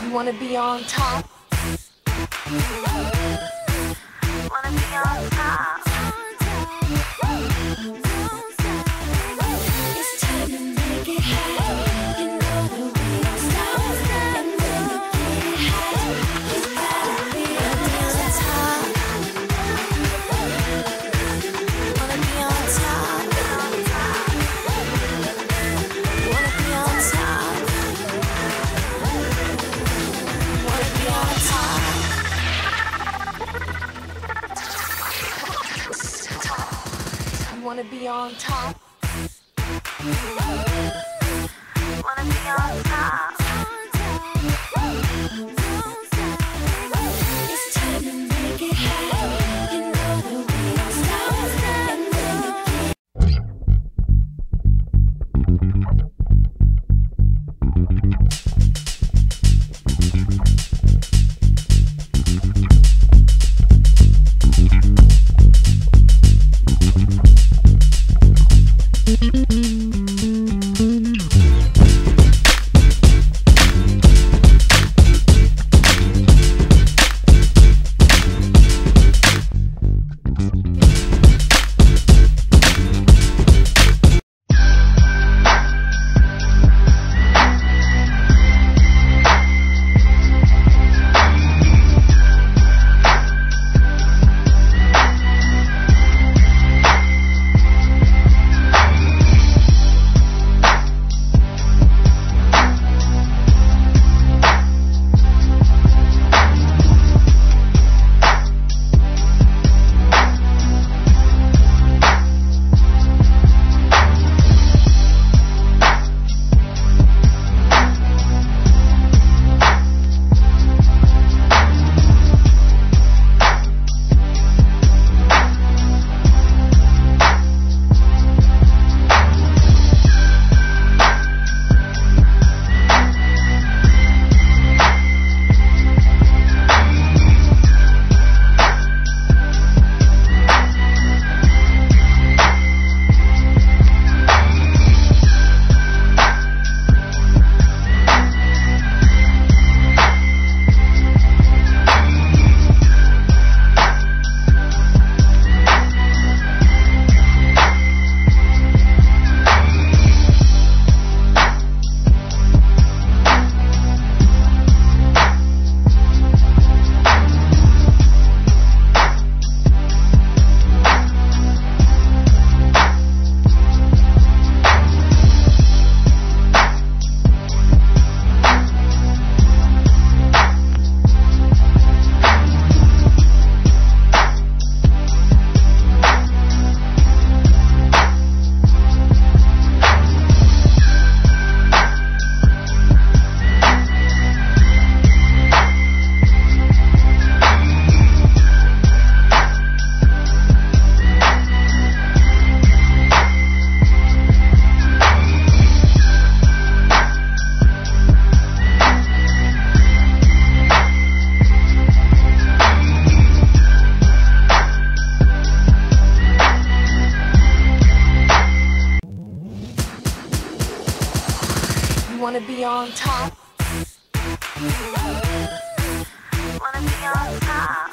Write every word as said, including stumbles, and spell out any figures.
You wanna be on top? Wanna be on top? It's time to make it happen. You know that we don't stop. And when you get it hot, you gotta be on top. Wanna be on top? Wanna be on top? Wanna be on top? You wanna be on top? Wanna be on top? It's time to make it happen. You know that we don't stop. And when you wanna be on top? Wanna be on top?